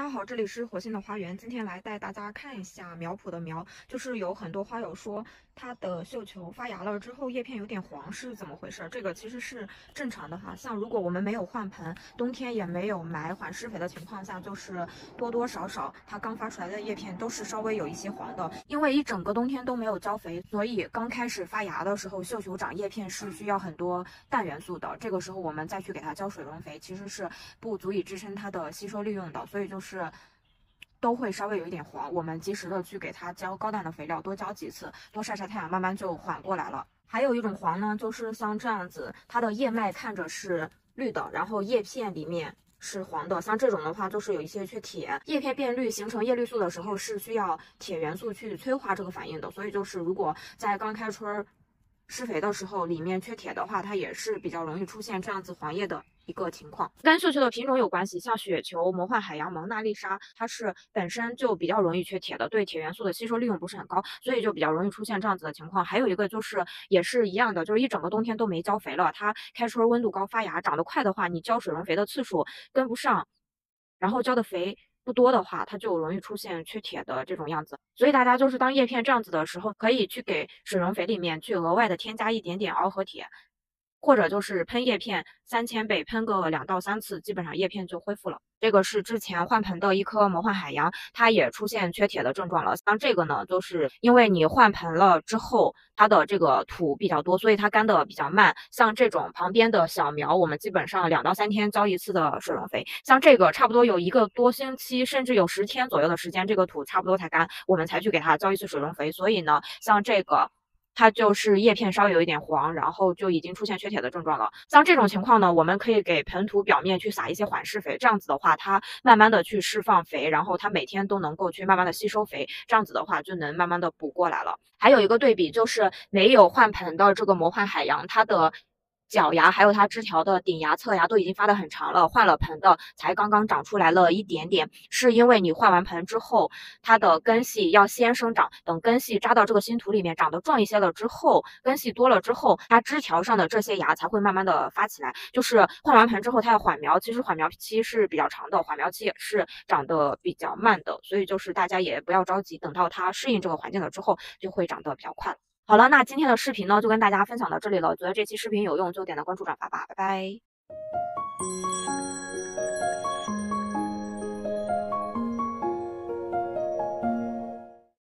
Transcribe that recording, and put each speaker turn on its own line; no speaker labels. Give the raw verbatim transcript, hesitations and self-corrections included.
家好，这里是火星的花园。今天来带大家看一下苗圃的苗，就是有很多花友说它的绣球发芽了之后叶片有点黄，是怎么回事？这个其实是正常的哈。像如果我们没有换盆，冬天也没有埋缓施肥的情况下，就是多多少少它刚发出来的叶片都是稍微有一些黄的。因为一整个冬天都没有浇肥，所以刚开始发芽的时候，绣球长叶片是需要很多氮元素的。这个时候我们再去给它浇水溶肥，其实是不足以支撑它的吸收利用的，所以就是都会稍微有一点黄。我们及时的去给它浇高氮的肥料，多浇几次，多晒晒太阳，慢慢就缓过来了。还有一种黄呢，就是像这样子，它的叶脉看着是绿的，然后叶片里面是黄的，像这种的话就是有一些缺铁，叶片变绿形成叶绿素的时候是需要铁元素去催化这个反应的，所以就是如果在刚开春施肥的时候里面缺铁的话，它也是比较容易出现这样子黄叶的一个情况。跟绣球的品种有关系，像雪球、魔幻海洋、蒙娜丽莎，它是本身就比较容易缺铁的，对铁元素的吸收利用不是很高，所以就比较容易出现这样子的情况。还有一个就是也是一样的，就是一整个冬天都没浇肥了，它开春温度高发芽长得快的话，你浇水溶肥的次数跟不上，然后浇的肥不多的话，它就容易出现缺铁的这种样子。所以大家就是当叶片这样子的时候，可以去给水溶肥里面去额外的添加一点点螯合铁，或者就是喷叶片三千倍，喷个两到三次，基本上叶片就恢复了。这个是之前换盆的一颗魔幻海洋，它也出现缺铁的症状了。像这个呢，就是因为你换盆了之后，它的这个土比较多，所以它干的比较慢。像这种旁边的小苗，我们基本上两到三天浇一次的水溶肥。像这个差不多有一个多星期，甚至有十天左右的时间，这个土差不多才干，我们才去给它浇一次水溶肥。所以呢，像这个它就是叶片稍微有一点黄，然后就已经出现缺铁的症状了。像这种情况呢，我们可以给盆土表面去撒一些缓释肥，这样子的话，它慢慢的去释放肥，然后它每天都能够去慢慢的吸收肥，这样子的话就能慢慢的补过来了。还有一个对比就是没有换盆的这个魔幻海洋，它的角芽还有它枝条的顶芽、侧芽都已经发得很长了，换了盆的才刚刚长出来了一点点，是因为你换完盆之后，它的根系要先生长，等根系扎到这个新土里面长得壮一些了之后，根系多了之后，它枝条上的这些芽才会慢慢的发起来。就是换完盆之后，它要缓苗，其实缓苗期是比较长的，缓苗期也是长得比较慢的，所以就是大家也不要着急，等到它适应这个环境了之后，就会长得比较快了。好了，那今天的视频呢，就跟大家分享到这里了。觉得这期视频有用，就点个关注转发吧，拜拜。